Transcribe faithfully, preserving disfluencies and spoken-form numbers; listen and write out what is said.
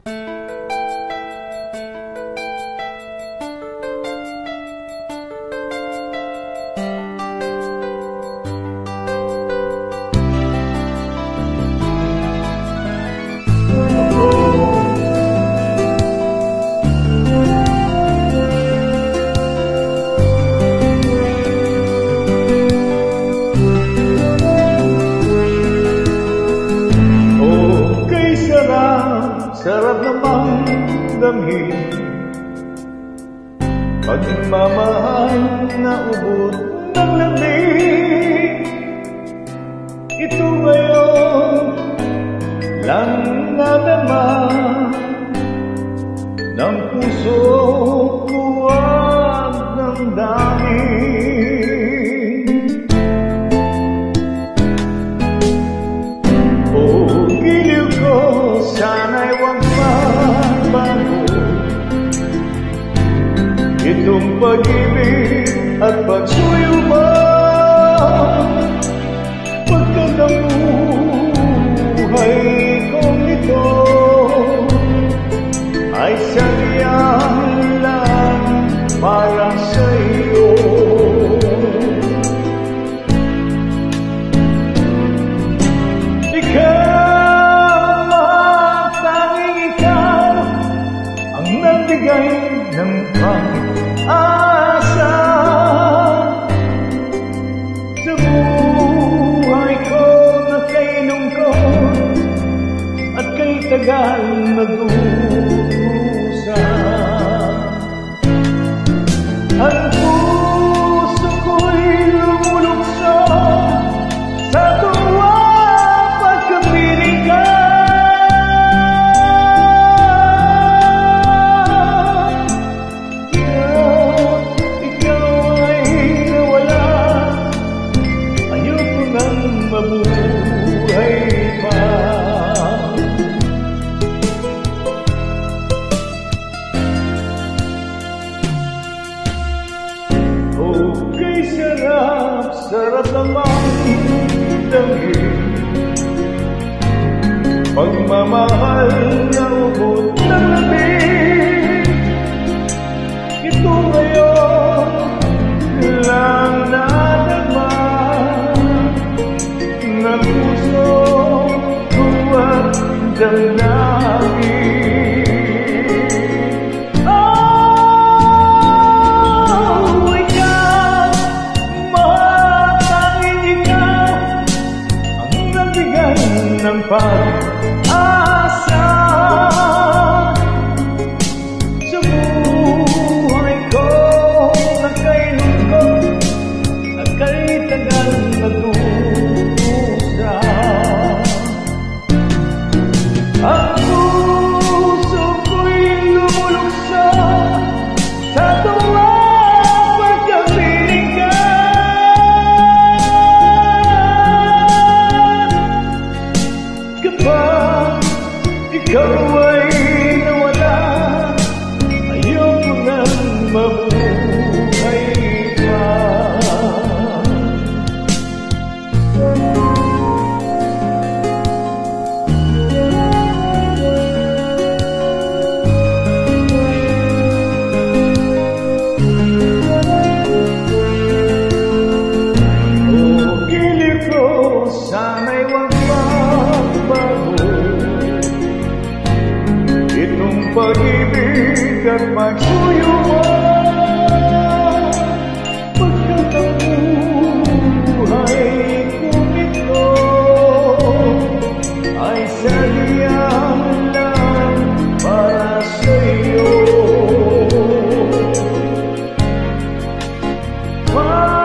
Sarap namang damhin pagmamahal na ubod ng lamig. Ito ngayon lang nadama ng puso kuwag ng daming. O giliw ko, sana'y wag magbago itong pag-ibig at pagsuyo mo. Pagkakabuhay kong ito ay sadyang lang para sa'yo. Nagbigay ng pag-asa sa buhay ko na kay lungkot at kay tagal nag-uusa. Ang puso ko'y lumulukso sa tuwa pagkapiling ka. Mabuhay pa. Okay, sarap, sarap namang damhin pagmamahal na ubod ng lamig. Ito ngayon lang nadama ng puso kuwag damdamin. Oh, ikaw, mahal, tanging ikaw ang nagbigay ng pag-asa sa buhay ko na kay lungkot at kay tagal nag-uusa. Ang puso ko'y lumulukso sa tuwa pagkapiling ka. Kapag ikaw ay nawala, ayoko nang mabuhay pa. Sana'y wag magbago itong pag-ibig at pagsuyo mo. Pagkakabuhay kong ito ay sadyang lang para sa'yo.